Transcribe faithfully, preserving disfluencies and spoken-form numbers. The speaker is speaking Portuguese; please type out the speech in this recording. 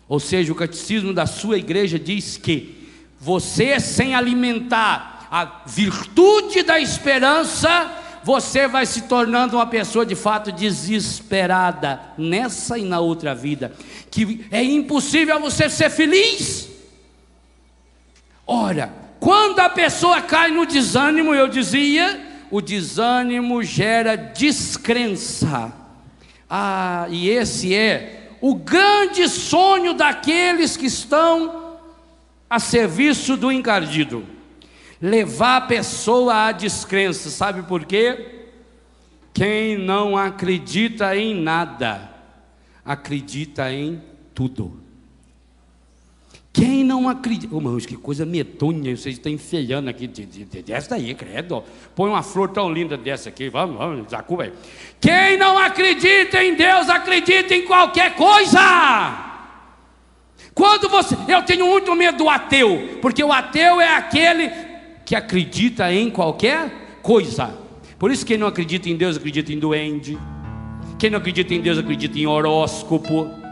Ou seja, o catecismo da sua igreja diz que você, sem alimentar a virtude da esperança, você vai se tornando uma pessoa de fato desesperada, nessa e na outra vida, que é impossível você ser feliz. Ora, quando a pessoa cai no desânimo, eu dizia, o desânimo gera descrença. Ah, e esse é o grande sonho daqueles que estão a serviço do encardido, levar a pessoa à descrença. Sabe por quê? Quem não acredita em nada, acredita em tudo. Quem não acredita... Oh, mas que coisa medonha, vocês estão enfeiando aqui, dessa aí, credo. Põe uma flor tão linda dessa aqui, vamos, vamos, Zacu, velho. Quem não acredita em Deus, acredita em qualquer coisa. Quando você... Eu tenho muito medo do ateu, porque o ateu é aquele que acredita em qualquer coisa. Por isso quem não acredita em Deus, acredita em duende. Quem não acredita em Deus, acredita em horóscopo.